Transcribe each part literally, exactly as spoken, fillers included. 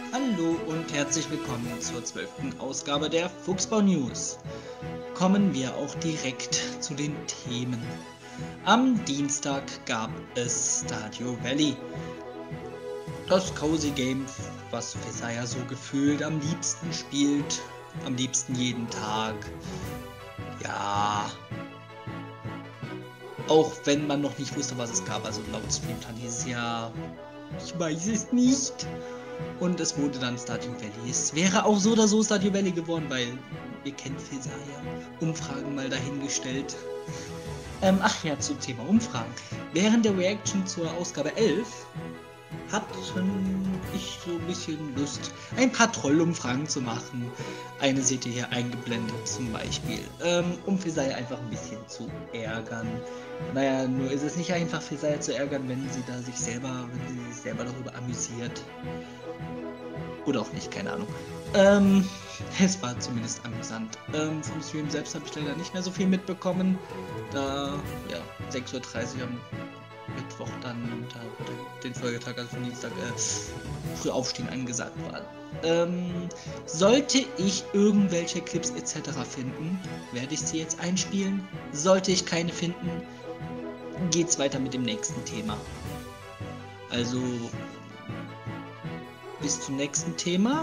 Hallo und herzlich willkommen zur zwölften Ausgabe der Fuchsbau News. Kommen wir auch direkt zu den Themen. Am Dienstag gab es Stardew Valley. Das Cozy Game, was Fesaia so gefühlt am liebsten spielt, am liebsten jeden Tag. Ja, auch wenn man noch nicht wusste, was es gab, also laut Streamplan hieß es ja, ich weiß es nicht. Und es wurde dann Stardew Valley. Es wäre auch so oder so Stardew Valley geworden, weil wir kennen Fesaia. Umfragen mal dahingestellt. Ähm, ach ja, zum Thema Umfragen. Während der Reaction zur Ausgabe elf hatten ich so ein bisschen Lust, ein paar Trollumfragen zu machen. Eine seht ihr hier eingeblendet zum Beispiel, ähm, um Fesaia einfach ein bisschen zu ärgern. Naja, nur ist es nicht einfach Fesaia zu ärgern, wenn sie da sich selber, wenn sie sich selber darüber amüsiert. Oder auch nicht, keine Ahnung. Ähm, es war zumindest amüsant. Ähm, vom Stream selbst habe ich leider nicht mehr so viel mitbekommen, da, ja, sechs Uhr dreißig am Mittwoch dann, da, den Folgetag, also von Dienstag, äh, früh aufstehen angesagt war. Ähm, sollte ich irgendwelche Clips et cetera finden, werde ich sie jetzt einspielen. Sollte ich keine finden, geht's weiter mit dem nächsten Thema. Also bis zum nächsten Thema.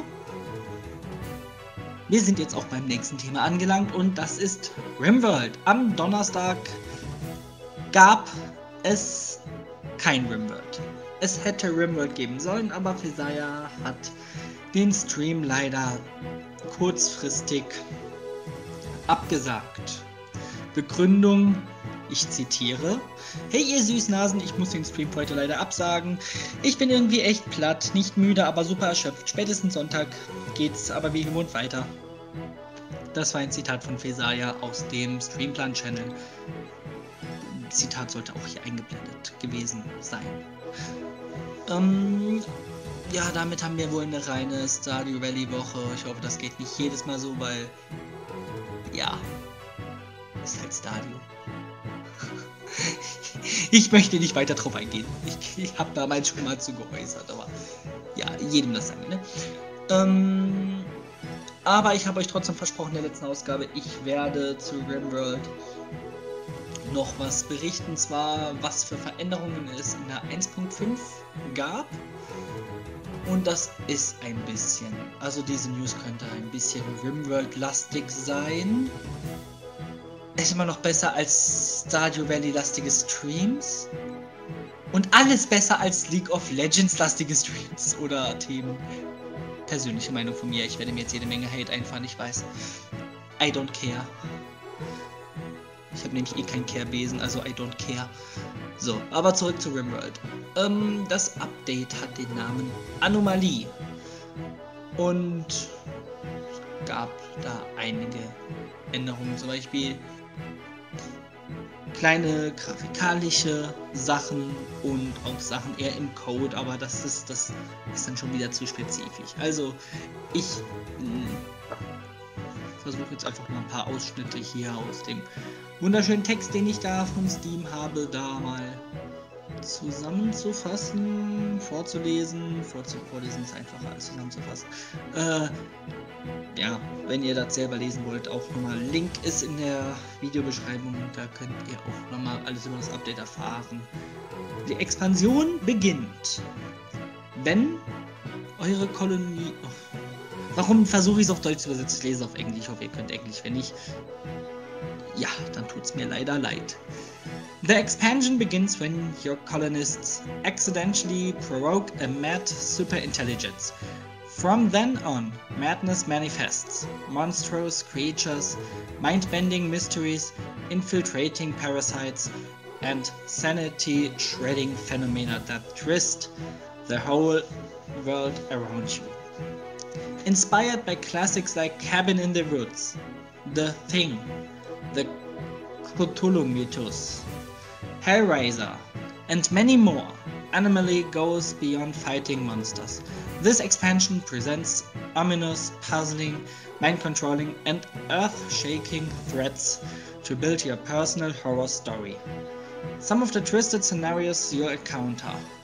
Wir sind jetzt auch beim nächsten Thema angelangt und das ist RimWorld. Am Donnerstag gab es kein RimWorld. Es hätte RimWorld geben sollen, aber Fesaia hat den Stream leider kurzfristig abgesagt. Begründung, ich zitiere: Hey ihr Süßnasen, ich muss den Stream heute leider absagen. Ich bin irgendwie echt platt, nicht müde, aber super erschöpft. Spätestens Sonntag geht's aber wie gewohnt weiter. Das war ein Zitat von Fesaia aus dem Streamplan-Channel. Zitat sollte auch hier eingeblendet gewesen sein. Ähm, ja, damit haben wir wohl eine reine Stardew Valley Woche. Ich hoffe, das geht nicht jedes Mal so, weil, ja, ist halt Stardew. Ich möchte nicht weiter drauf eingehen. Ich, ich habe damals schon mal zu geäußert, aber ja, jedem das sagen, ne? Ähm, aber ich habe euch trotzdem versprochen in der letzten Ausgabe, ich werde zu RimWorld noch was berichten, zwar was für Veränderungen es in der eins Punkt fünf gab. Und das ist ein bisschen, also diese News könnte ein bisschen RimWorld-lastig sein. Ist immer noch besser als Stardew Valley-lastige Streams. Und alles besser als League of Legends-lastige Streams oder Themen. Persönliche Meinung von mir, ich werde mir jetzt jede Menge Hate einfahren, ich weiß. I don't care. Ich habe nämlich eh keinen Care-Besen, also I don't care. So, aber zurück zu RimWorld. Ähm, das Update hat den Namen Anomalie. Und es gab da einige Änderungen, zum Beispiel kleine grafikalische Sachen und auch Sachen eher im Code, aber das ist, das ist dann schon wieder zu spezifisch. Also ich versuche jetzt einfach mal ein paar Ausschnitte hier aus dem wunderschönen Text, den ich da von Steam habe, da mal zusammenzufassen, vorzulesen. Vorzu vorlesen ist einfacher als zusammenzufassen. Äh, ja, wenn ihr das selber lesen wollt, auch nochmal Link ist in der Videobeschreibung, da könnt ihr auch nochmal alles über das Update erfahren. Die Expansion beginnt, wenn eure Kolonie... Oh, warum versuche ich es auf Deutsch zu übersetzen? Ich lese es auf Englisch, ich hoffe ihr könnt Englisch, wenn nicht... Ja, dann tut's mir leider leid. The expansion begins when your colonists accidentally provoke a mad superintelligence. From then on, madness manifests. Monstrous creatures, mind-bending mysteries, infiltrating parasites, and sanity-shredding phenomena that twist the whole world around you. Inspired by classics like Cabin in the Woods, The Thing, The Cthulhu Mythos, Hellraiser, and many more, Anomaly goes beyond fighting monsters. This expansion presents ominous, puzzling, mind-controlling, and earth-shaking threats to build your personal horror story. Some of the twisted scenarios you'll encounter: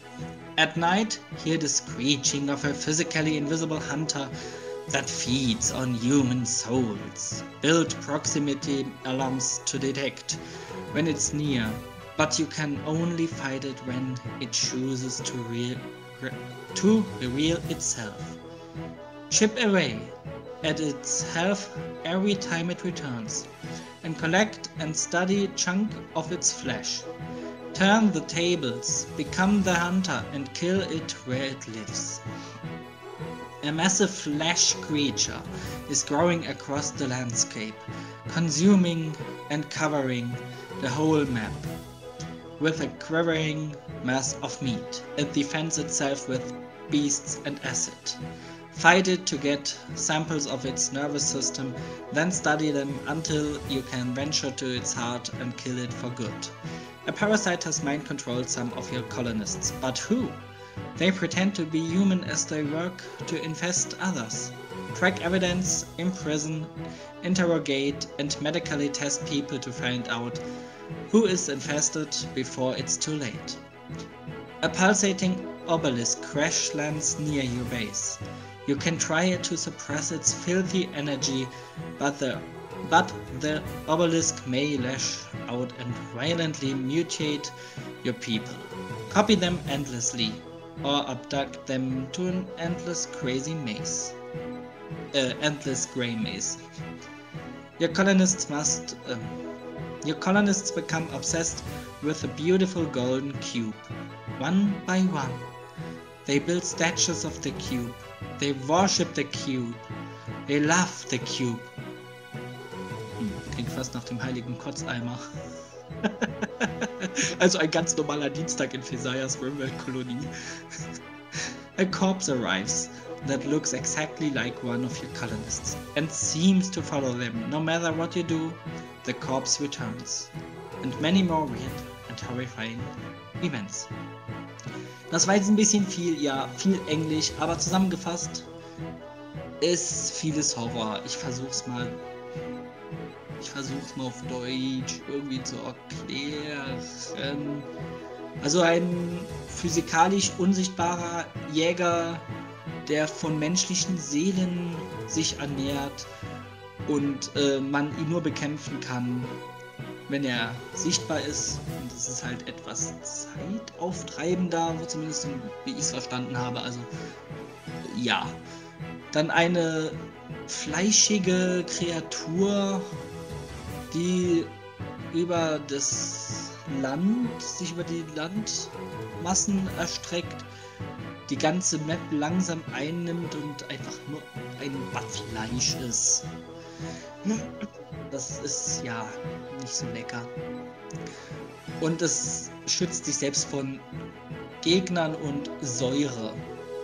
At night, hear the screeching of a physically invisible hunter that feeds on human souls. Build proximity alarms to detect when it's near, but you can only fight it when it chooses to, re re to reveal itself. Chip away at its health every time it returns, and collect and study a chunk of its flesh. Turn the tables, become the hunter, and kill it where it lives. A massive flesh creature is growing across the landscape, consuming and covering the whole map. With a quivering mass of meat, it defends itself with beasts and acid. Fight it to get samples of its nervous system, then study them until you can venture to its heart and kill it for good. A parasite has mind-controlled some of your colonists, but who? They pretend to be human as they work to infest others. Track evidence, imprison, interrogate, and medically test people to find out who is infested before it's too late. A pulsating obelisk crash lands near your base. You can try to suppress its filthy energy, but the, but the obelisk may lash out and violently mutate your people. Copy them endlessly, or abduct them to an endless crazy maze. Uh, endless grey maze. Your colonists must... Um, your colonists become obsessed with a beautiful golden cube. One by one, they build statues of the cube. They worship the cube. They love the cube. Hm, klingt fast nach dem heiligen Kotzeimer. Also ein ganz normaler Dienstag in Fesaias Rimworld-Kolonie. A corpse arrives that looks exactly like one of your colonists and seems to follow them. No matter what you do, the corpse returns. And many more weird and horrifying events. Das war jetzt ein bisschen viel, ja, viel Englisch, aber zusammengefasst ist vieles Horror. Ich versuch's mal. Ich versuch's mal auf Deutsch irgendwie zu erklären. Also ein physikalisch unsichtbarer Jäger, der von menschlichen Seelen sich ernährt und äh, man ihn nur bekämpfen kann, wenn er sichtbar ist. Und das ist halt etwas zeitauftreibender, zumindest wie ich es verstanden habe. Also ja. Dann eine fleischige Kreatur, die über das Land, sich über die Landmassen erstreckt, die ganze Map langsam einnimmt und einfach nur ein Battfleisch ist. Das ist ja nicht so lecker. Und es schützt sich selbst von Gegnern und Säure.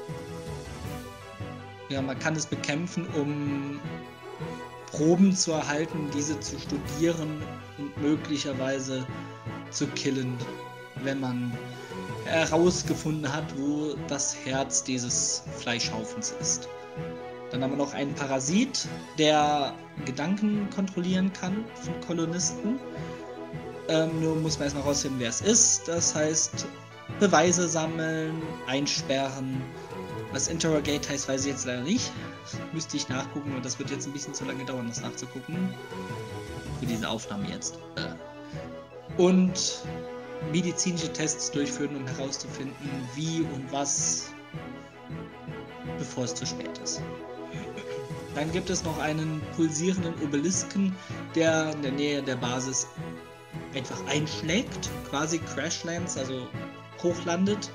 Ja, man kann es bekämpfen, um Proben zu erhalten, diese zu studieren und möglicherweise zu killen, wenn man herausgefunden hat, wo das Herz dieses Fleischhaufens ist. Dann haben wir noch einen Parasit, der Gedanken kontrollieren kann von Kolonisten. Ähm, nur muss man erstmal rausfinden, wer es ist. Das heißt, Beweise sammeln, einsperren. Was Interrogate heißt, weiß ich jetzt leider nicht. Müsste ich nachgucken und das wird jetzt ein bisschen zu lange dauern, das nachzugucken. Für diese Aufnahme jetzt. Und medizinische Tests durchführen, um herauszufinden, wie und was, bevor es zu spät ist. Dann gibt es noch einen pulsierenden Obelisken, der in der Nähe der Basis einfach einschlägt, quasi Crashlands, also hochlandet.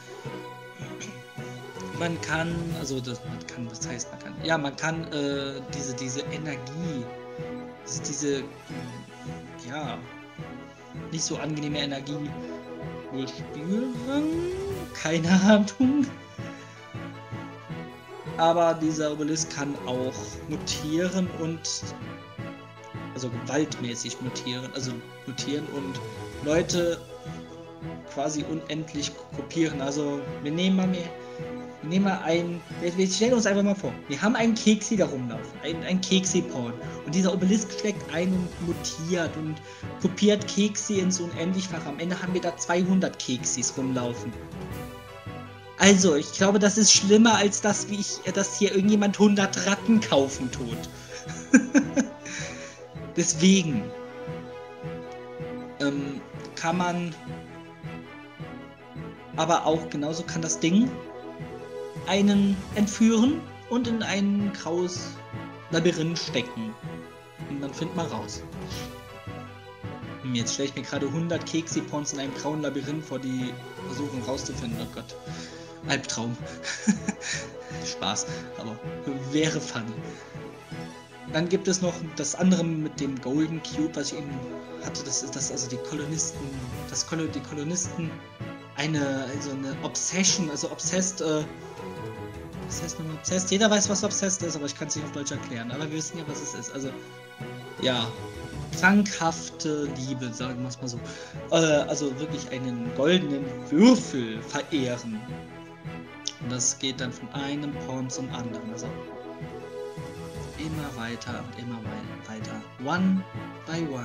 Man kann, also das, man kann, das heißt man kann, ja, man kann äh, diese, diese Energie, diese, ja, nicht so angenehme Energie wohl spüren, keine Ahnung. Aber dieser Obelisk kann auch mutieren und, also gewaltmäßig mutieren, also mutieren und Leute quasi unendlich kopieren. Also wir nehmen mal mehr. Wir nehmen mal ein, wir, wir stellen uns einfach mal vor, wir haben einen Keksi da rumlaufen, ein, ein Keksi-Porn. Und dieser Obelisk schlägt ein und mutiert und kopiert Keksi ins Unendlichfache. Am Ende haben wir da zweihundert Keksis rumlaufen. Also, ich glaube, das ist schlimmer als das, wie ich, dass hier irgendjemand hundert Ratten kaufen tut. Deswegen ähm, kann man aber auch, genauso kann das Ding einen entführen und in ein graues Labyrinth stecken. Und dann findet man raus. Jetzt stelle ich mir gerade hundert Keksipons in einem grauen Labyrinth vor, die versuchen rauszufinden. Oh Gott. Albtraum. Spaß, aber wäre funny. Dann gibt es noch das andere mit dem Golden Cube, was ich eben hatte. Das ist das, also die Kolonisten, das Kol die Kolonisten eine, also eine Obsession, also obsessed, äh, was heißt nochmal obsessed? Jeder weiß, was obsessed ist, aber ich kann es nicht auf Deutsch erklären. Aber wir wissen ja, was es ist. Also, ja, krankhafte Liebe, sagen wir es mal so. Äh, also wirklich einen goldenen Würfel verehren. Und das geht dann von einem Pawn zum anderen. Also immer weiter und immer weiter. One by one.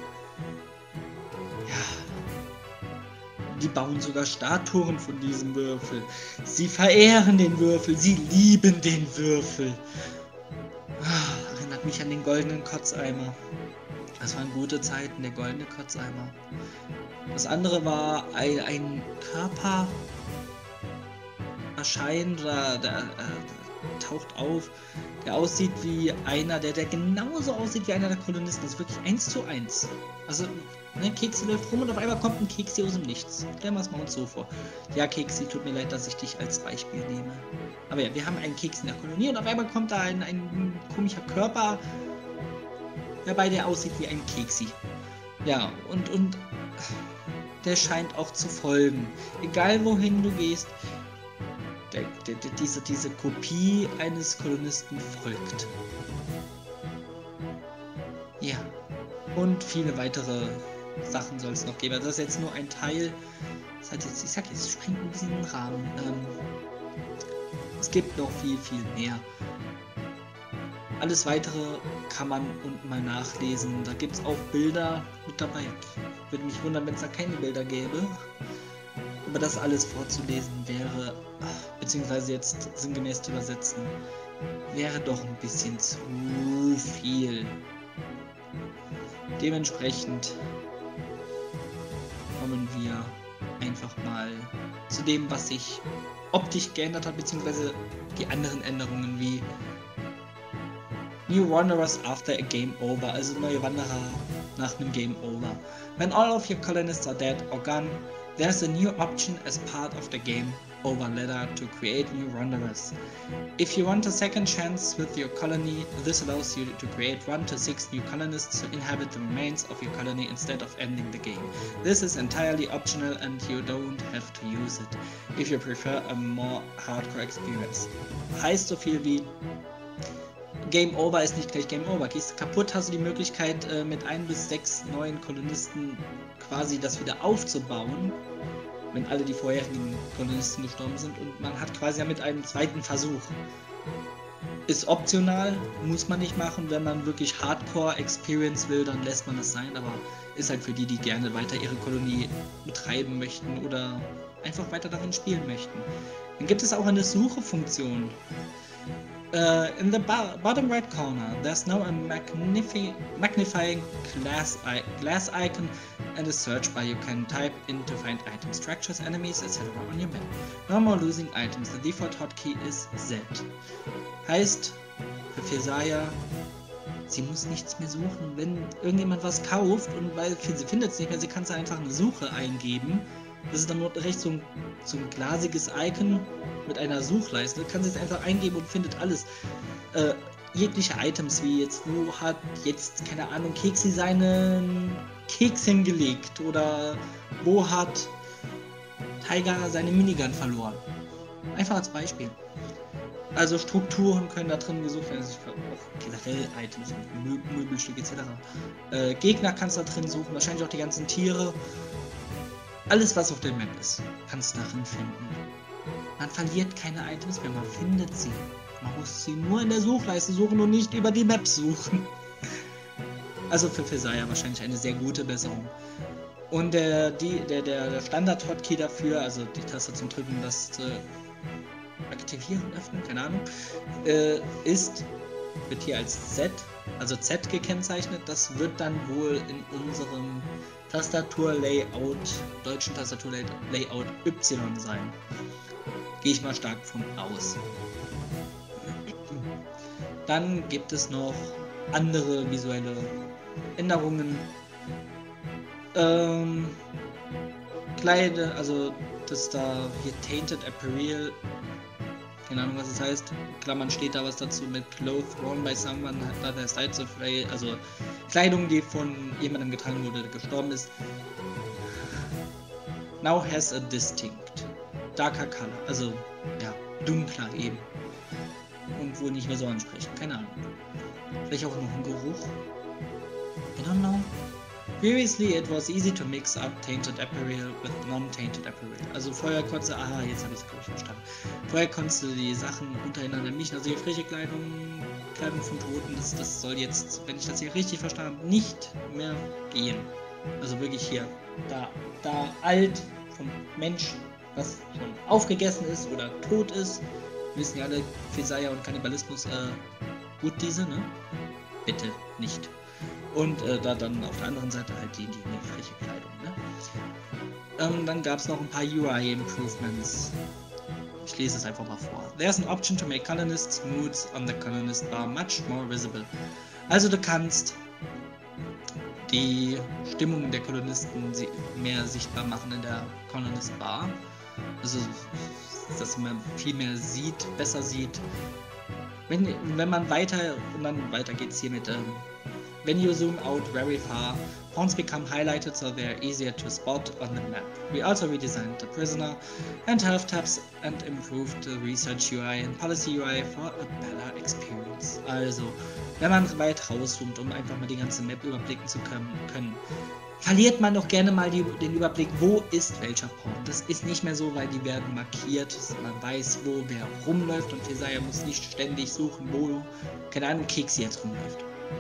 Ja. Die bauen sogar Statuen von diesem Würfel. Sie verehren den Würfel. Sie lieben den Würfel. Ah, erinnert mich an den goldenen Kotzeimer. Das waren gute Zeiten, der goldene Kotzeimer. Das andere war ein, ein Körper erscheint oder der, äh, taucht auf, der aussieht wie einer, der, der genauso aussieht wie einer der Kolonisten. Das ist wirklich eins zu eins. Also, ne, Keksi läuft rum und auf einmal kommt ein Keksi aus dem Nichts. Stellen wir es mal uns so vor. Ja, Keksi, tut mir leid, dass ich dich als Beispiel nehme. Aber ja, wir haben einen Keks in der Kolonie und auf einmal kommt da ein, ein komischer Körper dabei, der aussieht wie ein Keksi. Ja, und, und der scheint auch zu folgen. Egal wohin du gehst, der, der, der, diese, diese Kopie eines Kolonisten folgt. Ja. Und viele weitere Sachen soll es noch geben. Also das ist jetzt nur ein Teil. Das hat jetzt, ich sag jetzt, springt ein bisschen den Rahmen. Ähm, es gibt noch viel, viel mehr. Alles weitere kann man unten mal nachlesen. Da gibt es auch Bilder mit dabei. Ich würde mich wundern, wenn es da keine Bilder gäbe. Aber das alles vorzulesen wäre, beziehungsweise jetzt sinngemäß zu übersetzen, wäre doch ein bisschen zu viel. Dementsprechend kommen wir einfach mal zu dem, was sich optisch geändert hat, beziehungsweise die anderen Änderungen wie New Wanderers after a game over, also neue Wanderer nach einem Game over. When all of your colonists are dead or gone, there's a new option as part of the game over ladder to create new wanderers. If you want a second chance with your colony, this allows you to create one to six new colonists to inhabit the remains of your colony instead of ending the game. This is entirely optional and you don't have to use it, if you prefer a more hardcore experience. Heißt so viel wie Game Over ist nicht gleich Game Over. Gehst du kaputt, hast du die Möglichkeit, äh, mit ein bis sechs neuen Kolonisten quasi das wieder aufzubauen, wenn alle die vorherigen Kolonisten gestorben sind, und man hat quasi mit einem zweiten Versuch. Ist optional, muss man nicht machen. Wenn man wirklich Hardcore Experience will, dann lässt man es sein, aber ist halt für die, die gerne weiter ihre Kolonie betreiben möchten oder einfach weiter darin spielen möchten. Dann gibt es auch eine Suche-Funktion. Uh, in the bottom right corner, there's now a magnifi magnifying glass, glass icon and a search bar you can type in to find items, structures, enemies, et cetera on your map. No more losing items, the default hotkey is Z. Heißt, für Fesaia, sie muss nichts mehr suchen. Wenn irgendjemand was kauft und weil sie findet es nicht mehr, sie kann es einfach eine Suche eingeben. Das ist dann nur recht so ein, so ein glasiges Icon mit einer Suchleiste. Kann sie es einfach eingeben und findet alles. Äh, jegliche Items, wie jetzt, wo hat jetzt, keine Ahnung, Keksi seinen Keks hingelegt oder wo hat Tiger seine Minigun verloren. Einfach als Beispiel. Also Strukturen können da drin gesucht werden, also auch generell Items, Mö Möbelstücke et cetera. Äh, Gegner kannst du da drin suchen, wahrscheinlich auch die ganzen Tiere. Alles, was auf der Map ist, kannst du darin finden. Man verliert keine Items mehr, man findet sie. Man muss sie nur in der Suchleiste suchen und nicht über die Map suchen. Also für Fesaia wahrscheinlich eine sehr gute Besserung. Und der, die, der, der, der Standard-Hotkey dafür, also die Taste zum Drücken, das äh, aktivieren, öffnen, keine Ahnung, äh, ist, wird hier als Z, also Z gekennzeichnet. Das wird dann wohl in unserem Tastaturlayout, deutschen Tastaturlayout Y sein. Gehe ich mal stark von aus. Dann gibt es noch andere visuelle Änderungen. Ähm, Kleide, also das da hier Tainted Apparel, keine Ahnung was es heißt, Klammern steht da was dazu mit Clothes worn by someone that has died of way, also Kleidung, die von jemandem getragen wurde, der gestorben ist. Now has a distinct darker color, also ja, dunkler eben. Und wohl nicht mehr so ansprechen, keine Ahnung. Vielleicht auch noch ein Geruch. I don't know. Previously it was easy to mix up tainted apparel with non-tainted apparel. Also vorher konntest du, aha, jetzt habe ich es glaube ich verstanden. Vorher konntest du die Sachen untereinander mischen, also die frische Kleidung, Kleidung von Toten, das, das soll jetzt, wenn ich das hier richtig verstanden habe, nicht mehr gehen. Also wirklich hier, da, da alt vom Mensch, was schon aufgegessen ist oder tot ist, wissen ja alle, Fesaia und Kannibalismus, äh, gut diese, ne? Bitte nicht. Und äh, da dann auf der anderen Seite halt die, die, die frische Kleidung, ne? Ähm, dann gab es noch ein paar U I Improvements. Ich lese es einfach mal vor. There's an option to make colonists' moods on the colonist bar much more visible. Also du kannst die Stimmung der Kolonisten mehr sichtbar machen in der Colonist Bar. Also, dass man viel mehr sieht, besser sieht. Wenn, wenn man weiter, und dann weiter geht's hier mit, ähm, when you zoom out very far, pawns become highlighted so they're easier to spot on the map. We also redesigned the prisoner and health tabs and improved the research U I and policy U I for a better experience. Also, wenn man weit rauszoomt, um einfach mal die ganze Map überblicken zu können, können verliert man doch gerne mal die, den Überblick, wo ist welcher Pawn. Das ist nicht mehr so, weil die werden markiert, man weiß, wo wer rumläuft und Fesaia muss nicht ständig suchen, wo, keine Ahnung, Keks jetzt rumläuft.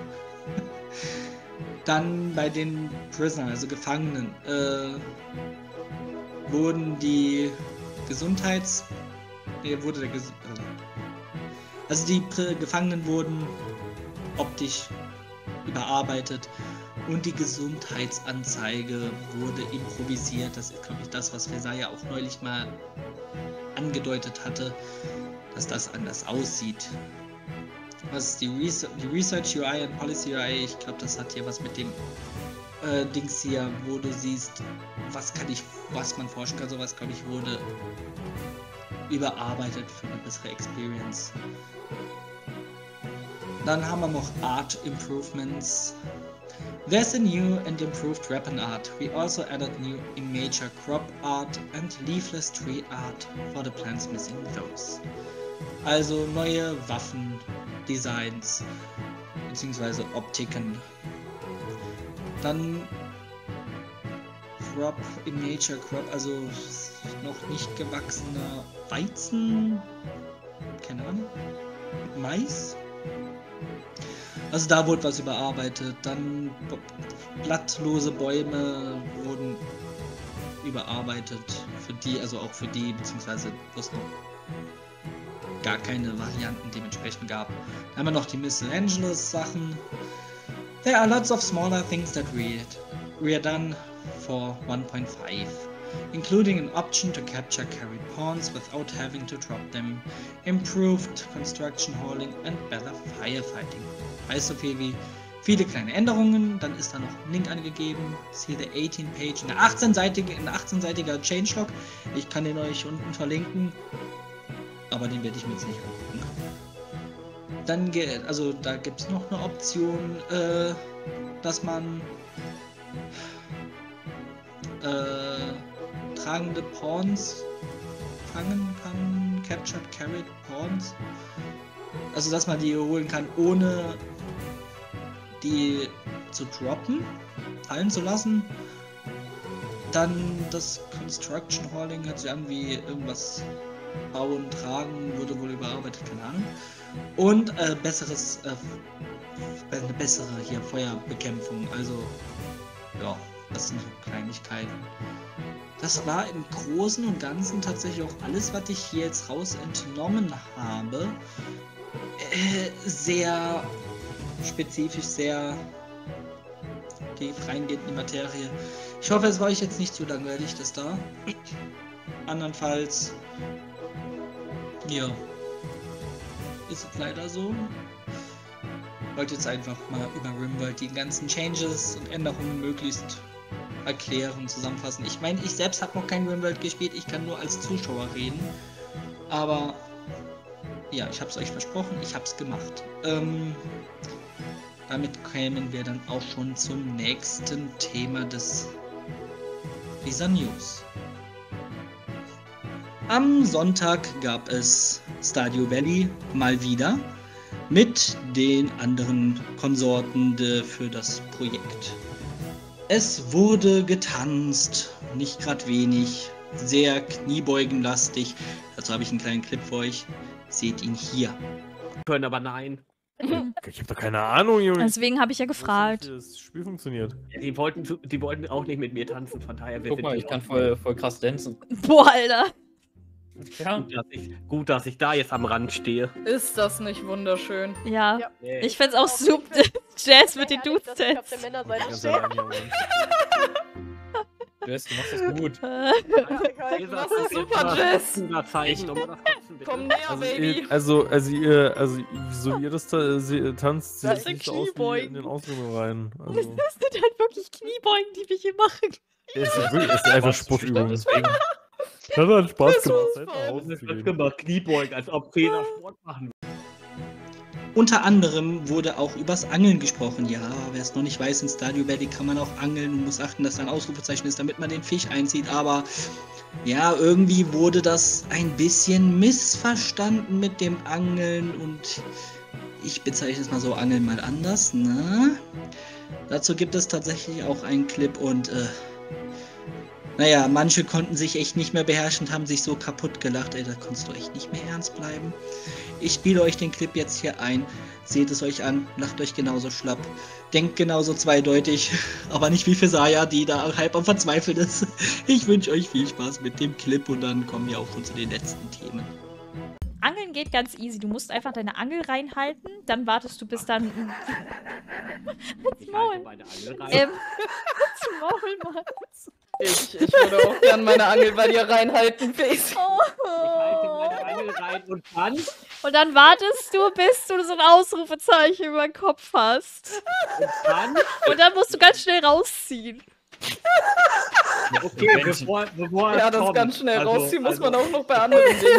Dann bei den Prisoners, also Gefangenen, äh, wurden die Gesundheits... Nee, wurde der Ges äh, also die Pr Gefangenen wurden optisch überarbeitet und die Gesundheitsanzeige wurde improvisiert. Das ist, glaube ich, das, was Fesaia auch neulich mal angedeutet hatte, dass das anders aussieht. Was ist die, Res die Research U I und Policy U I? Ich glaube, das hat hier was mit dem äh, Dings hier, wo du siehst, was kann ich, was man forschen kann. Sowas, glaube ich, wurde überarbeitet für eine bessere Experience. Dann haben wir noch Art Improvements. There's a new and improved weapon art. We also added new imager crop art and leafless tree art for the plants missing those. Also neue Waffendesigns bzw. Optiken. Dann Crop, Imager Crop, also noch nicht gewachsener Weizen, keine Ahnung, Mais. Also da wurde was überarbeitet. Dann blattlose Bäume wurden überarbeitet für die, also auch für die, beziehungsweise wo es noch gar keine Varianten dementsprechend gab. Dann haben wir noch die Miscellaneous Sachen. There are lots of smaller things that we we are done for one point five, including an option to capture carried pawns without having to drop them, improved construction hauling and better firefighting. Heißt so viel wie viele kleine Änderungen, dann ist da noch ein Link angegeben, ist hier der achtzehn Page, eine achtzehn-seitige, ein achtzehnseitiger Changelog, ich kann den euch unten verlinken, aber den werde ich mir jetzt nicht angucken. Dann geht, also da gibt es noch eine Option, äh, dass man äh, tragende Pawns fangen kann, captured carried Pawns, also dass man die holen kann, ohne die zu droppen, fallen zu lassen. Dann das Construction Hauling hört sich an wie irgendwas bauen, tragen, wurde wohl überarbeitet, keine Ahnung. Und äh, besseres, äh, eine bessere hier Feuerbekämpfung, also ja, das sind so Kleinigkeiten. das war im Großen und Ganzen tatsächlich auch alles, was ich hier jetzt raus entnommen habe. Äh, sehr spezifisch, sehr tief reingehend in die Materie. Ich hoffe, es war euch jetzt nicht zu langweilig, das da. Andernfalls, ja, ist es leider so. Ich wollte jetzt einfach mal über RimWorld die ganzen Changes und Änderungen möglichst erklären, zusammenfassen. Ich meine, ich selbst habe noch kein RimWorld gespielt, ich kann nur als Zuschauer reden. Aber ja, ich habe es euch versprochen, ich habe es gemacht. Ähm, damit kämen wir dann auch schon zum nächsten Thema des dieser News. Am Sonntag gab es Stardew Valley mal wieder mit den anderen Konsorten de, für das Projekt. Es wurde getanzt, nicht gerade wenig, sehr kniebeugenlastig. Dazu habe ich einen kleinen Clip für euch. Seht ihn hier. Können aber nein. Ich habe doch keine Ahnung, Junge. Deswegen habe ich ja gefragt. Wie das Spiel funktioniert. Die wollten, die wollten auch nicht mit mir tanzen, von daher... Guck mal, ich kann voll, voll krass dancen. Boah, Alter. Ja. Gut dass, ich, gut, dass ich da jetzt am Rand stehe. Ist das nicht wunderschön? Ja. Ja. Nee. Ich find's auch super. Jazz mit den Ehrlich, dass ich auf Dudes. der Männerseite Ganz stehe. allein hier, Mann. Jess, du machst das gut. Das ist super, Jess. Zeichen, um das Kotzen, bitte. Komm näher, Also, Baby. ihr, also, also, ihr, also, so wie ihr das ta sie, tanzt, sieht Das es sind nicht so aus wie Kniebeugen. in den Ausdrücken rein. Also, Das sind halt wirklich Kniebeugen, die wir hier machen. es ist, wirklich, es ist einfach Sportübung. Deswegen. Das hat Spaß Das gemacht, war's Zeit voll. nach Das Hause ist zu das gehen. gemacht, Kniebeugen, als ob Trainer Sport machen. Unter anderem wurde auch übers Angeln gesprochen. Ja, wer es noch nicht weiß, in Stardew Valley kann man auch angeln und muss achten, dass da ein Ausrufezeichen ist, damit man den Fisch einzieht. Aber ja, irgendwie wurde das ein bisschen missverstanden mit dem Angeln und ich bezeichne es mal so, Angeln mal anders, ne? Dazu gibt es tatsächlich auch einen Clip und äh, naja, manche konnten sich echt nicht mehr beherrschen und haben sich so kaputt gelacht. Ey, da konntest du echt nicht mehr ernst bleiben. Ich spiele euch den Clip jetzt hier ein. Seht es euch an, lacht euch genauso schlapp. Denkt genauso zweideutig, aber nicht wie für Saya, die da halb am Verzweifeln ist. Ich wünsche euch viel Spaß mit dem Clip und dann kommen wir auch schon zu den letzten Themen. Angeln geht ganz easy. Du musst einfach deine Angel reinhalten, dann wartest du bis dann... Ich Maul. halte meine Angel rein. Ähm, halt's Maul, Mann. Ich, ich würde auch gern meine Angel bei dir reinhalten, Face. Oh. Ich halte meine Angel rein und dann... Und dann wartest du, bis du so ein Ausrufezeichen über den Kopf hast. Und dann... Und dann musst du ganz schnell rausziehen. Okay, bevor, bevor es Ja, das kommt. ganz schnell Also- rausziehen muss also- man auch noch bei anderen Dingen.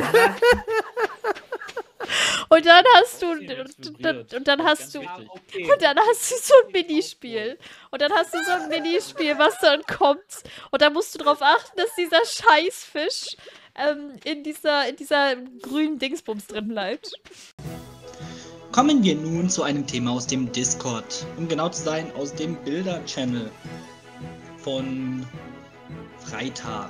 Und dann hast du... Sie wird's Und, vibriert. und dann Das ist hast du... ganz Ja, wichtig. okay. Und dann hast du so ein Minispiel. Und dann hast du so ein Minispiel, was dann kommt. Und dann musst du darauf achten, dass dieser Scheißfisch ähm, in dieser, in dieser grünen Dingsbums drin bleibt. Kommen wir nun zu einem Thema aus dem Discord. Um genau zu sein, aus dem Bilder-Channel von Freitag.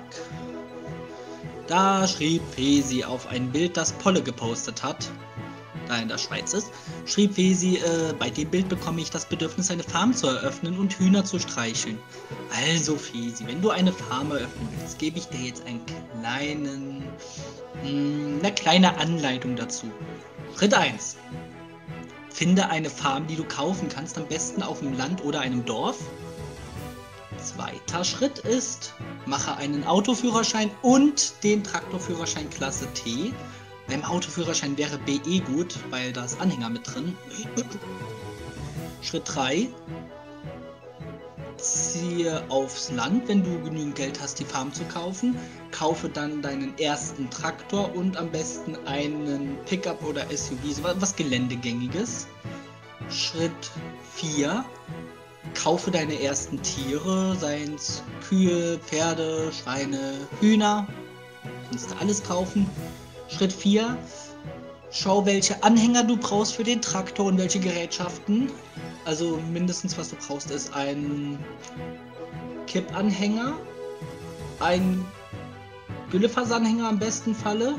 Da schrieb Fesi auf ein Bild, das Polle gepostet hat, da er in der Schweiz ist, schrieb Fesi, äh, bei dem Bild bekomme ich das Bedürfnis, eine Farm zu eröffnen und Hühner zu streicheln. Also Fesi, wenn du eine Farm eröffnen willst, gebe ich dir jetzt einen kleinen, mh, eine kleine Anleitung dazu. Schritt eins. Finde eine Farm, die du kaufen kannst, am besten auf dem Land oder einem Dorf. Zweiter Schritt ist, mache einen Autoführerschein und den Traktorführerschein Klasse T. Beim Autoführerschein wäre B E gut, weil da ist Anhänger mit drin. Schritt drei. Ziehe aufs Land, wenn du genügend Geld hast, die Farm zu kaufen. Kaufe dann deinen ersten Traktor und am besten einen Pickup oder S U V, so was Geländegängiges. Schritt vier. Kaufe deine ersten Tiere, seien es Kühe, Pferde, Schweine, Hühner. Kannst du alles kaufen. Schritt vier. Schau, welche Anhänger du brauchst für den Traktor und welche Gerätschaften. Also mindestens, was du brauchst, ist ein Kippanhänger, ein Güllefassanhänger am besten Falle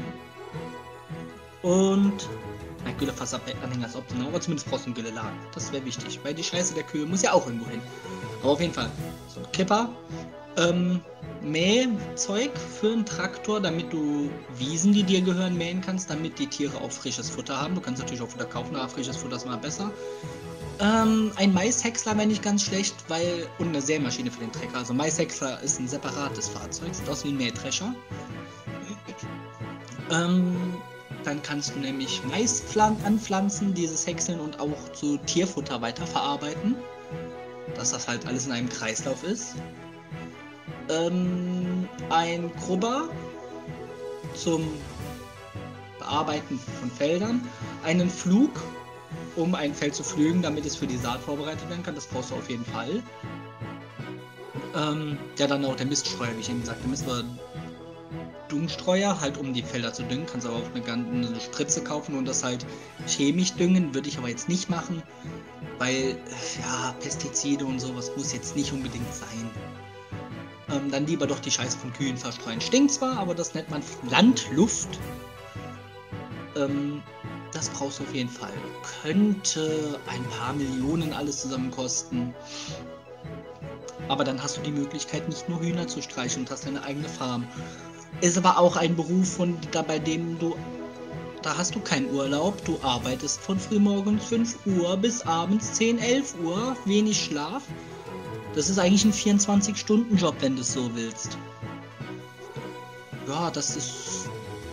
und ein Güllefassanhänger ist optional, aber zumindest brauchst du einen Gülleladen. Das wäre wichtig, weil die Scheiße der Kühe muss ja auch irgendwo hin. Aber auf jeden Fall, so ein Kipper, ähm, Mähzeug für einen Traktor, damit du Wiesen, die dir gehören, mähen kannst, damit die Tiere auch frisches Futter haben. Du kannst natürlich auch Futter kaufen, aber frisches Futter ist mal besser. Ähm, ein Maishäcksler wäre nicht ganz schlecht, weil. Und eine Sämaschine für den Trecker. Also Maishäcksler ist ein separates Fahrzeug, sieht aus wie ein Mähdrescher. Ähm, dann kannst du nämlich Mais anpflanzen, dieses häckseln und auch zu Tierfutter weiterverarbeiten. Dass das halt alles in einem Kreislauf ist. Ähm, ein Grubber zum Bearbeiten von Feldern. Einen Flug, um ein Feld zu pflügen, damit es für die Saat vorbereitet werden kann. Das brauchst du auf jeden Fall. Ähm, ja, dann auch der Miststreuer, wie ich eben sagte. Mist war Düngstreuer, halt um die Felder zu düngen. Kannst aber auch eine, eine Spritze kaufen und das halt chemisch düngen. Würde ich aber jetzt nicht machen, weil, ja, Pestizide und sowas muss jetzt nicht unbedingt sein. Ähm, dann lieber doch die Scheiße von Kühen verstreuen. Stinkt zwar, aber das nennt man Landluft. Ähm, das brauchst du auf jeden Fall. Könnte ein paar Millionen alles zusammen kosten. Aber dann hast du die Möglichkeit, nicht nur Hühner zu streichen und hast deine eigene Farm. Ist aber auch ein Beruf, von, da, bei dem du, da hast du keinen Urlaub. Du arbeitest von frühmorgens fünf Uhr bis abends zehn, elf Uhr. Wenig Schlaf. Das ist eigentlich ein vierundzwanzig-Stunden-Job, wenn du es so willst. Ja, das ist...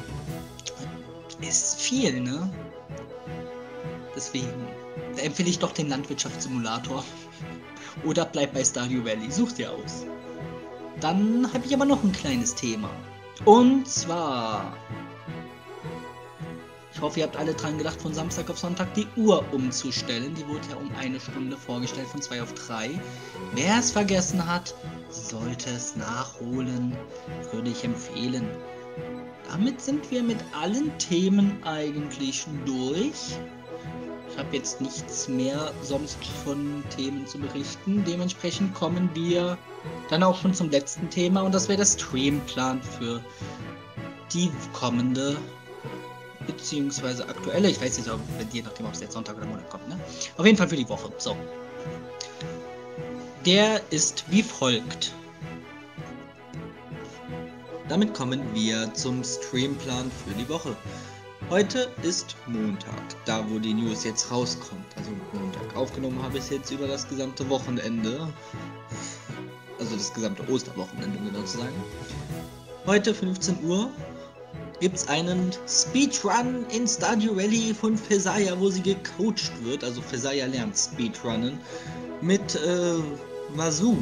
ist viel, ne? Deswegen empfehle ich doch den Landwirtschaftssimulator. Oder bleib bei Stardew Valley, such dir aus. Dann habe ich aber noch ein kleines Thema. Und zwar... Ich hoffe, ihr habt alle dran gedacht, von Samstag auf Sonntag die Uhr umzustellen. Die wurde ja um eine Stunde vorgestellt, von zwei auf drei. Wer es vergessen hat, sollte es nachholen, würde ich empfehlen. Damit sind wir mit allen Themen eigentlich durch. Ich habe jetzt nichts mehr sonst von Themen zu berichten. Dementsprechend kommen wir dann auch schon zum letzten Thema und das wäre der Streamplan für die kommende beziehungsweise aktuelle, ich weiß nicht, ob, je nachdem, ob es jetzt Sonntag oder Montag kommt, ne? Auf jeden Fall für die Woche. So. Der ist wie folgt. Damit kommen wir zum Streamplan für die Woche. Heute ist Montag, da wo die News jetzt rauskommt. Also Montag. Aufgenommen habe ich es jetzt über das gesamte Wochenende. Also das gesamte Osterwochenende, um genau zu sagen. Heute fünfzehn Uhr gibt es einen Speedrun in Stardew Valley von Fesaya, wo sie gecoacht wird. Also Fesaya lernt Speedrunnen mit äh, Mazoo.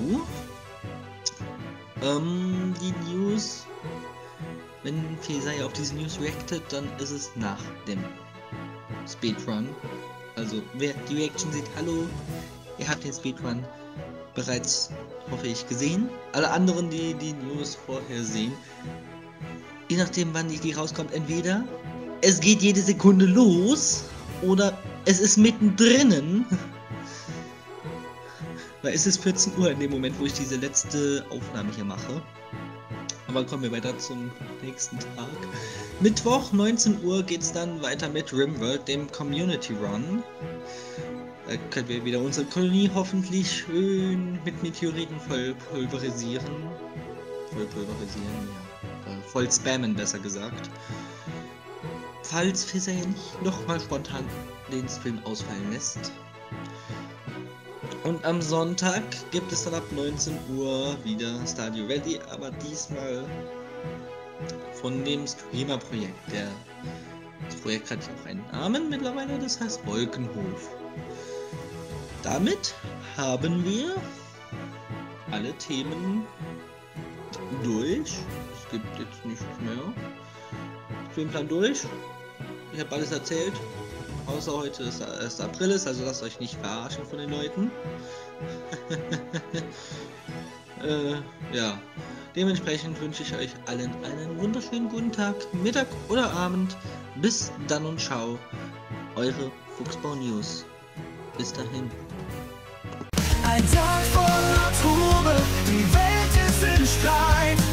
Ähm, die News, wenn Fesaya auf diese News reactet, dann ist es nach dem Speedrun. Also wer die Reaction sieht, hallo, ihr habt den Speedrun bereits, hoffe ich, gesehen. Alle anderen, die die News vorher sehen, je nachdem, wann die rauskommt, entweder es geht jede Sekunde los oder es ist mittendrin. Weil es ist vierzehn Uhr in dem Moment, wo ich diese letzte Aufnahme hier mache. Aber kommen wir weiter zum nächsten Tag. Mittwoch, neunzehn Uhr, geht es dann weiter mit Rimworld, dem Community Run. Da können wir wieder unsere Kolonie hoffentlich schön mit Meteoriten voll pulverisieren. Voll pulverisieren, ja. Voll spammen, besser gesagt. Falls Fesaya nicht nochmal spontan den Stream ausfallen lässt. Und am Sonntag gibt es dann ab neunzehn Uhr wieder Stardew Valley, aber diesmal von dem Streamer-Projekt. Der, das Projekt hat ja auch einen Namen mittlerweile, das heißt Wolkenhof. Damit haben wir alle Themen durch. Es gibt jetzt nichts mehr. Streamplan durch. Ich habe alles erzählt. Außer heute ist erster April ist, also lasst euch nicht verarschen von den Leuten. äh, ja. Dementsprechend wünsche ich euch allen einen wunderschönen guten Tag, Mittag oder Abend. Bis dann und ciao. Eure Fuchsbau News. Bis dahin. Ein Tag voller Trubel, die Welt ist in Streit.